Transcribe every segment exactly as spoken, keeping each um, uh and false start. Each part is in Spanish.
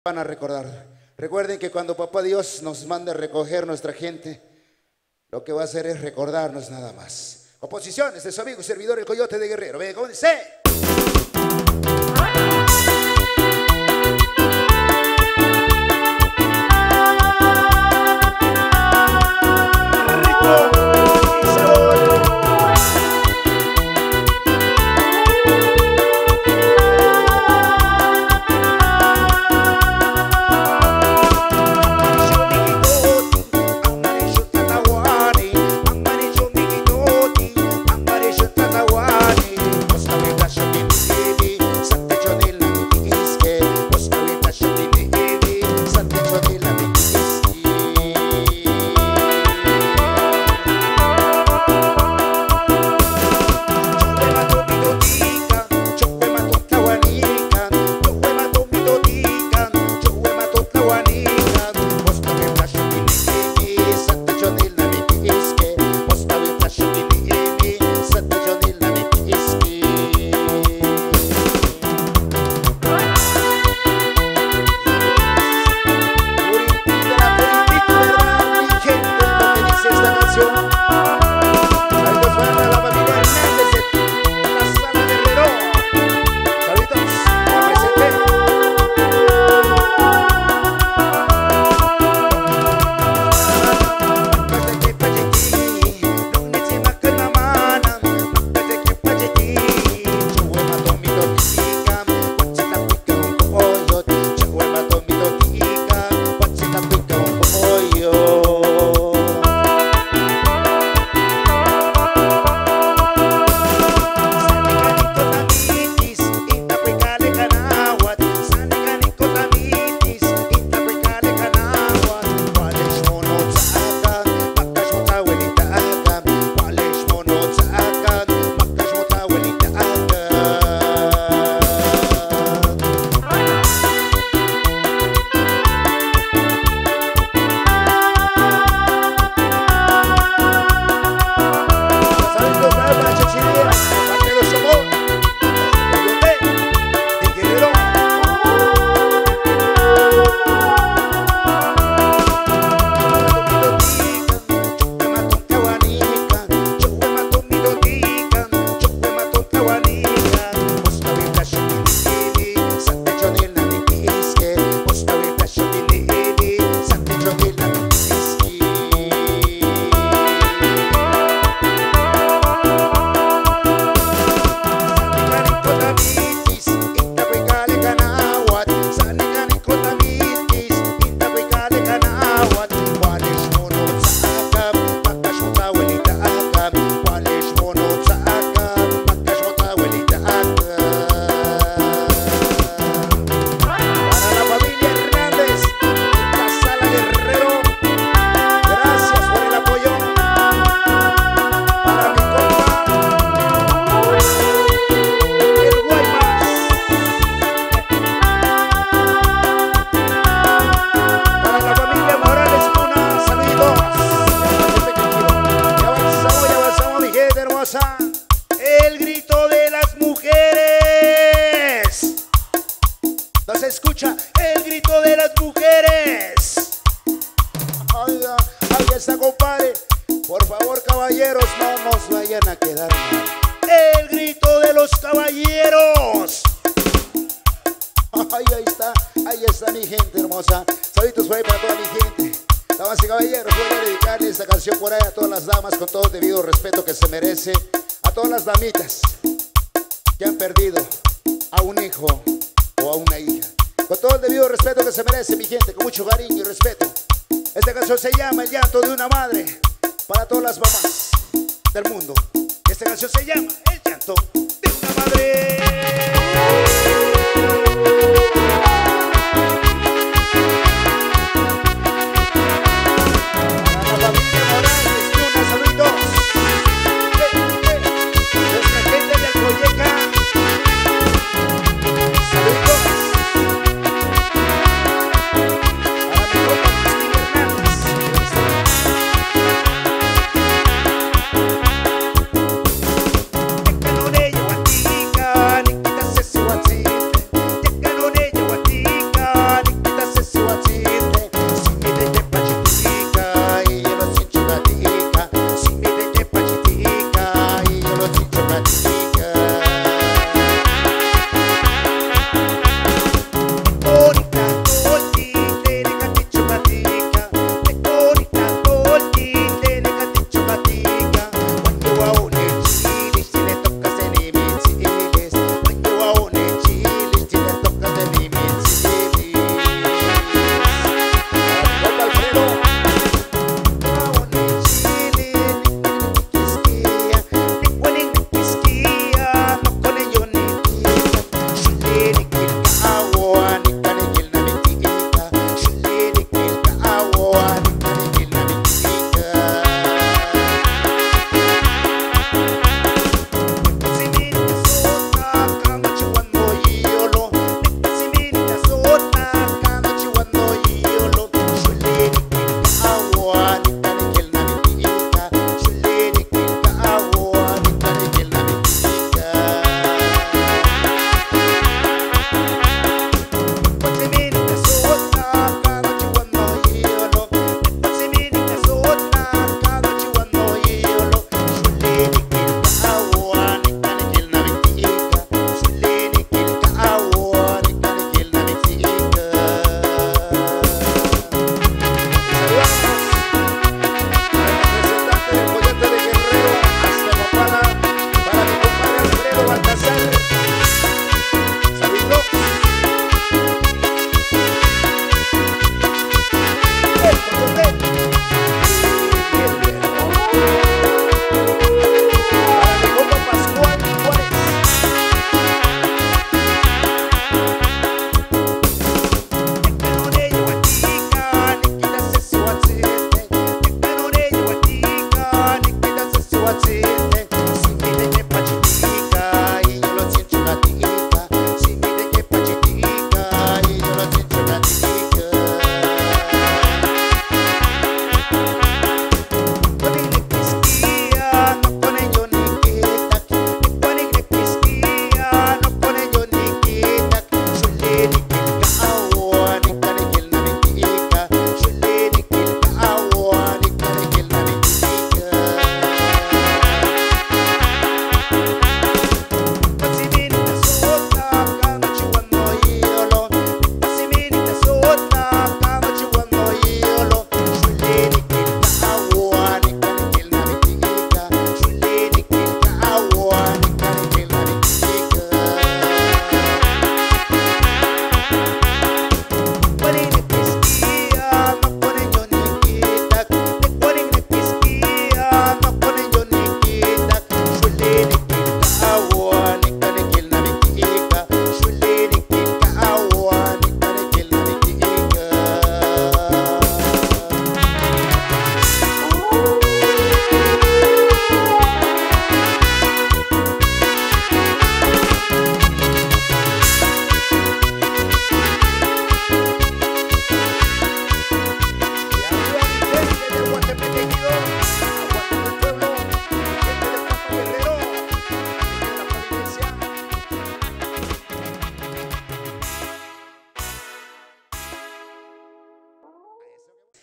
Van a recordar. Recuerden que cuando Papá Dios nos mande a recoger nuestra gente, lo que va a hacer es recordarnos nada más. Composiciones de su amigo y servidor el Coyote de Guerrero. Venga, ¿cómo dice? El grito de las mujeres. No se escucha el grito de las mujeres. Ay, ahí está, compadre. Por favor, caballeros, no nos vayan a quedar mal. El grito de los caballeros. Ay, ahí está, ahí está mi gente hermosa. Saluditos por ahí para toda mi gente. Damas y caballeros, voy a dedicarle esta canción por ahí a todas las damas con todo el debido respeto que se merece. A todas las damitas que han perdido a un hijo o a una hija. Con todo el debido respeto que se merece, mi gente, con mucho cariño y respeto. Esta canción se llama El llanto de una madre. Para todas las mamás del mundo. Esta canción se llama El llanto de una madre.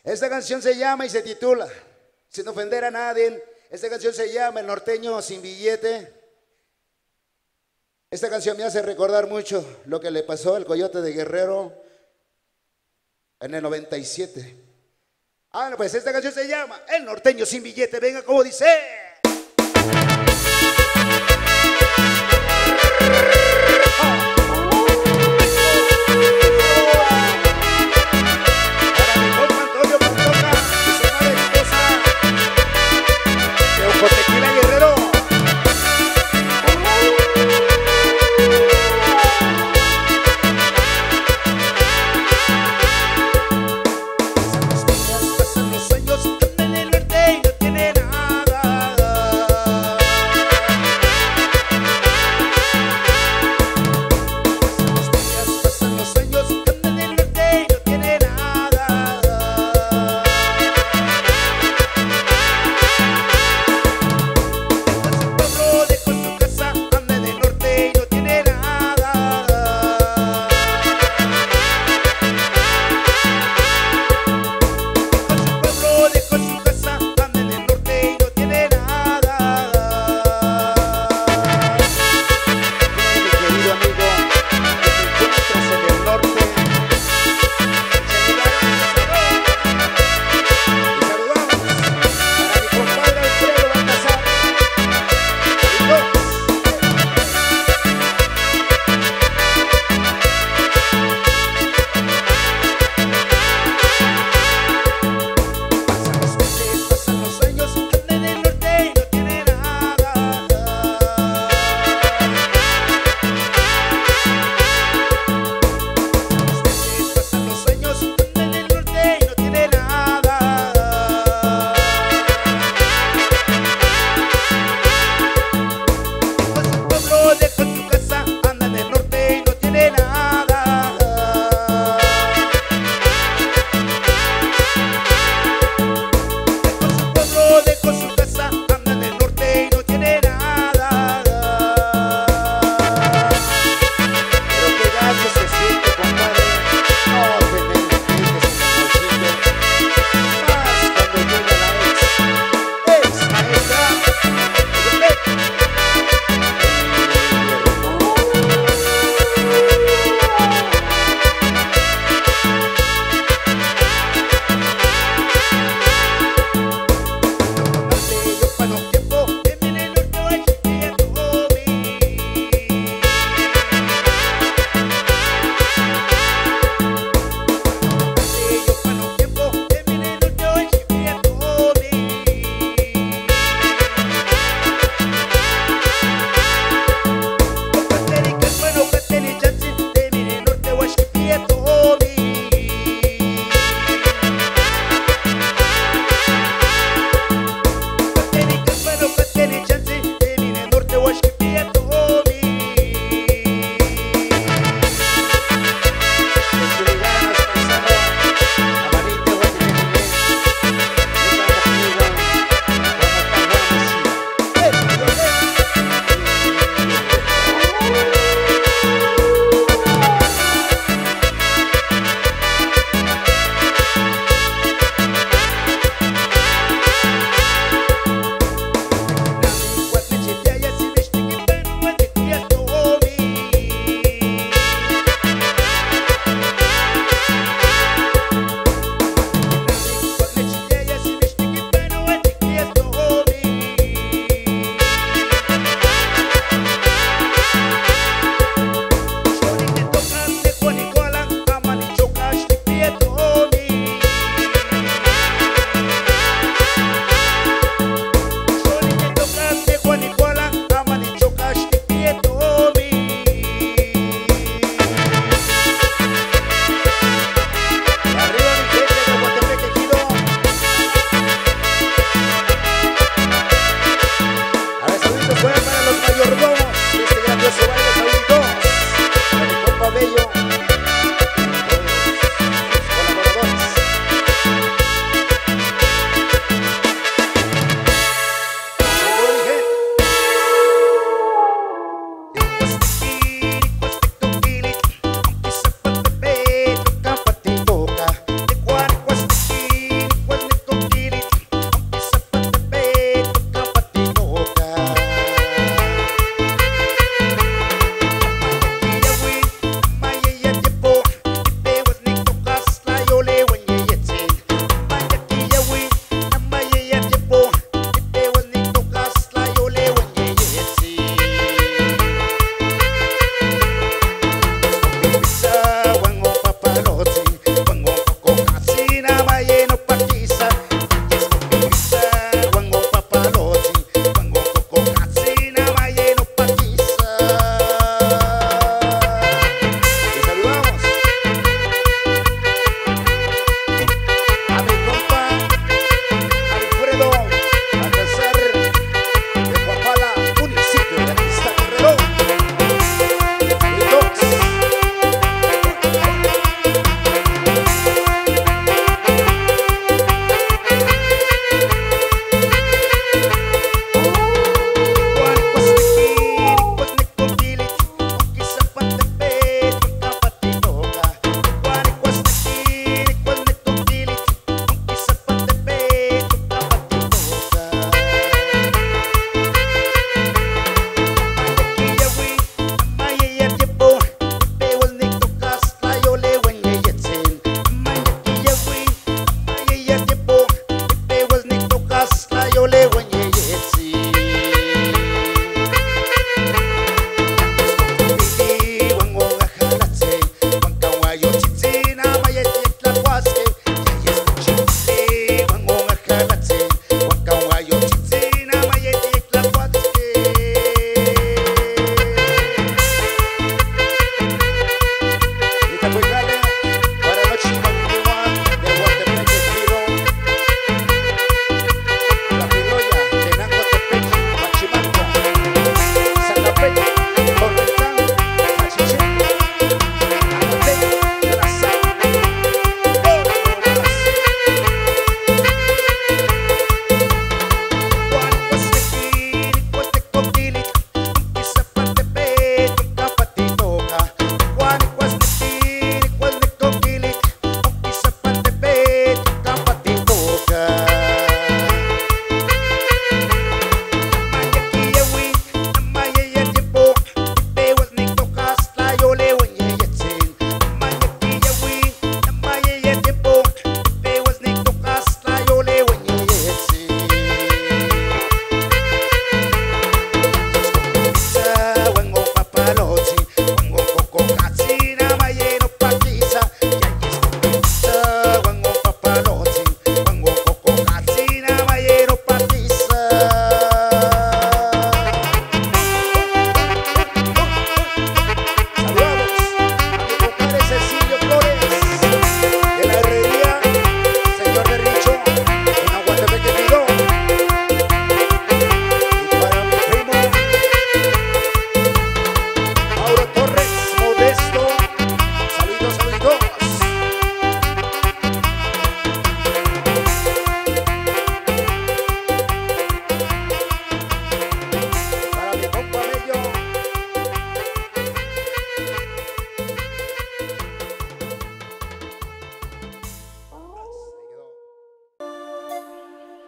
Esta canción se llama y se titula, sin ofender a nadie, esta canción se llama El norteño sin billete. Esta canción me hace recordar mucho lo que le pasó al Coyote de Guerrero en el noventa y siete. Ah, pues esta canción se llama El norteño sin billete. Venga, como dice. Pasan los años, en el norte no tiene nada.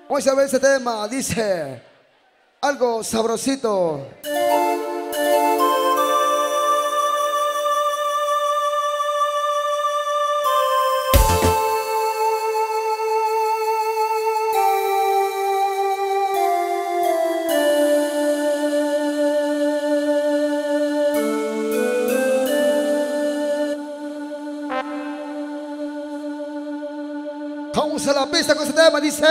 Vamos a ver ese tema, dice algo sabrosito. Vamos a la pista con ese tema, dice.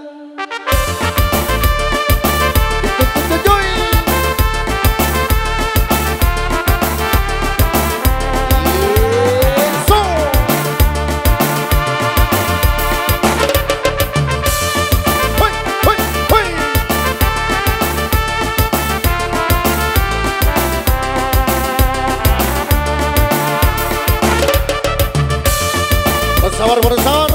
Por favor, por favor.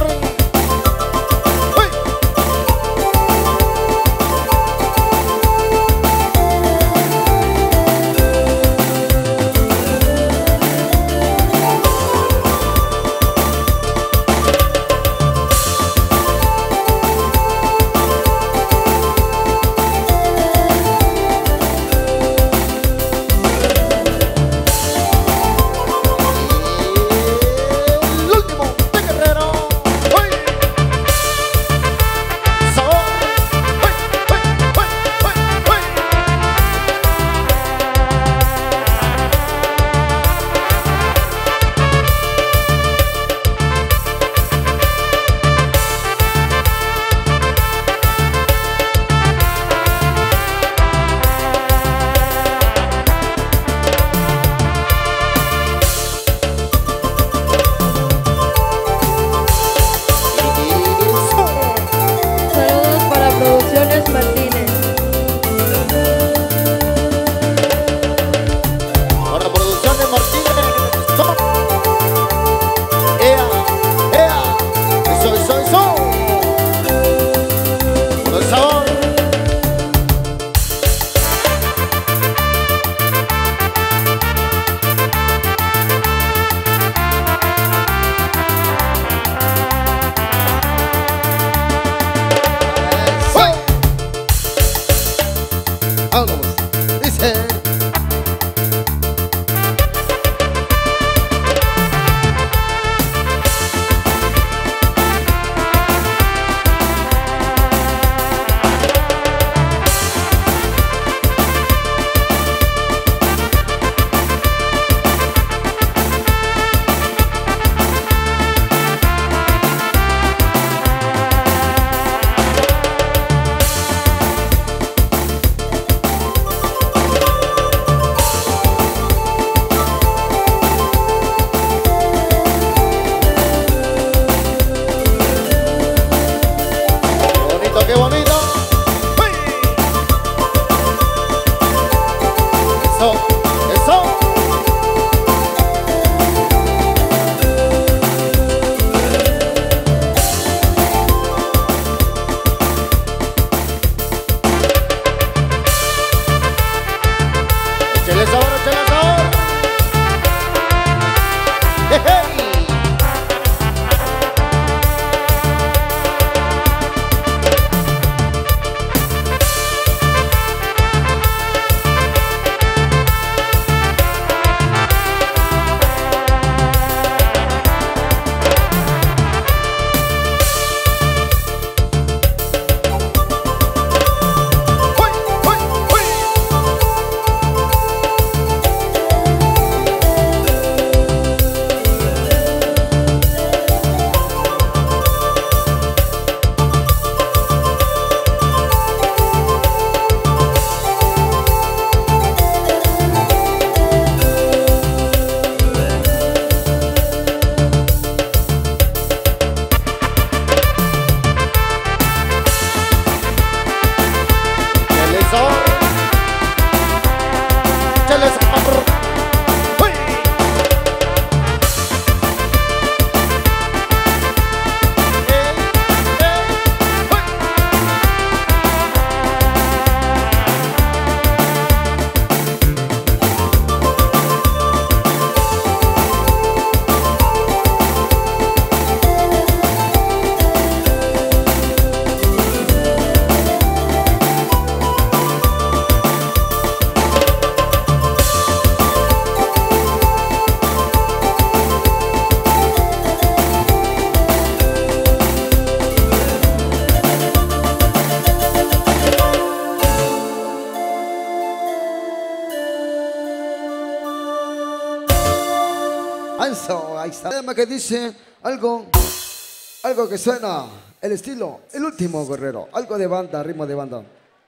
ahí está. El tema que dice algo, algo que suena, el estilo, el último guerrero. Algo de banda, ritmo de banda.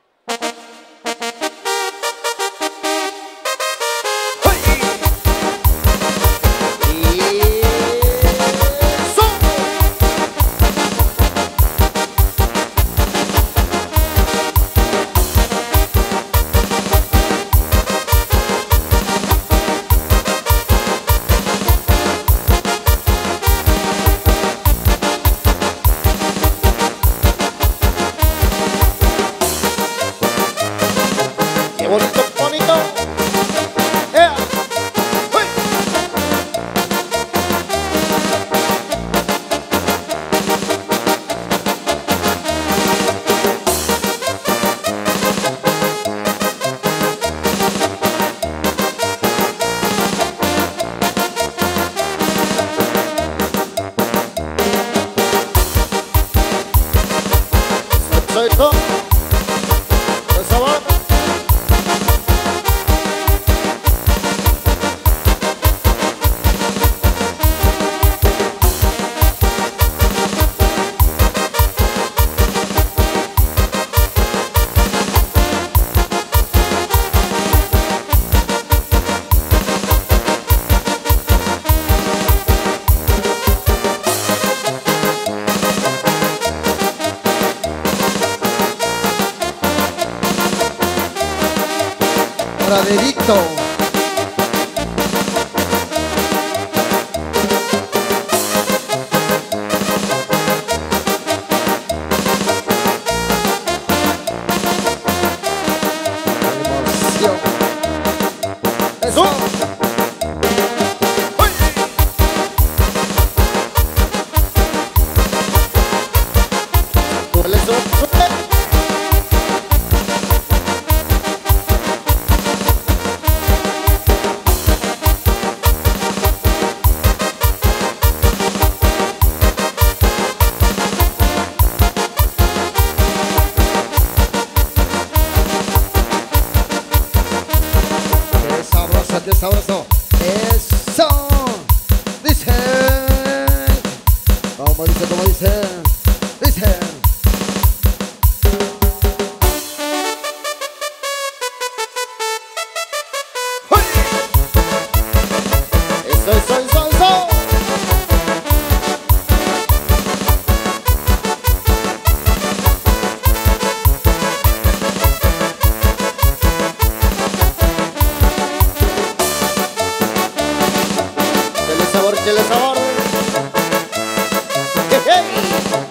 Bonito, bonito. Yeah. Uy. Soy todo. Por favor. Braderito. Eso. Uy. Súbele, súbele. Qué sabroso. Eso. Dice. Como dice, como dice. Dice. ¡Uy! Eso, eso, eso, eso. Chile sabor. Hey, hey.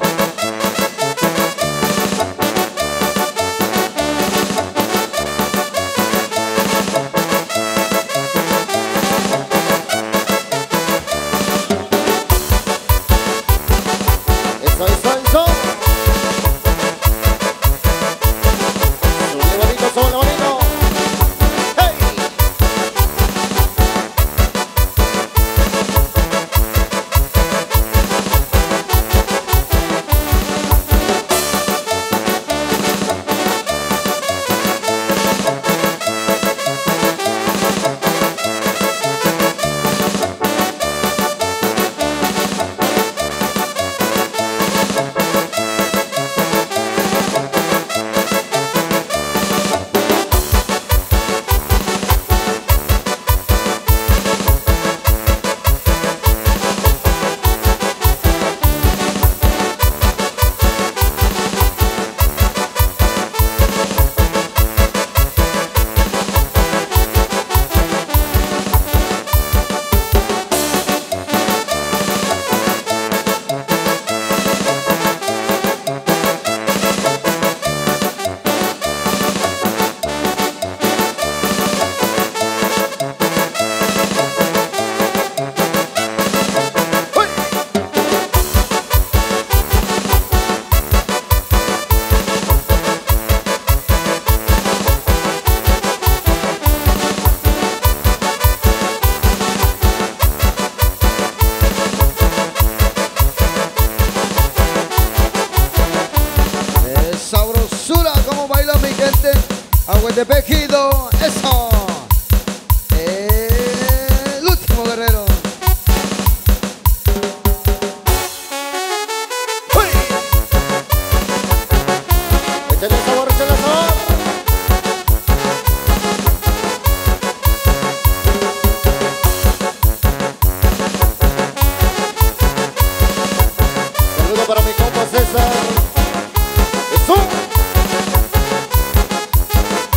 Eso, eso, eso. Súbele bonito, súbele bonito. de Pejido, eso. El último guerrero. para mi compa César.